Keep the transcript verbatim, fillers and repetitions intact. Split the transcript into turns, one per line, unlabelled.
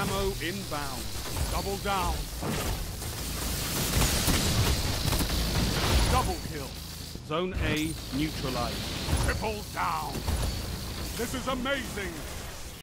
ammo inbound. Double down. Double kill. Zone A neutralized. Triple down. This is amazing.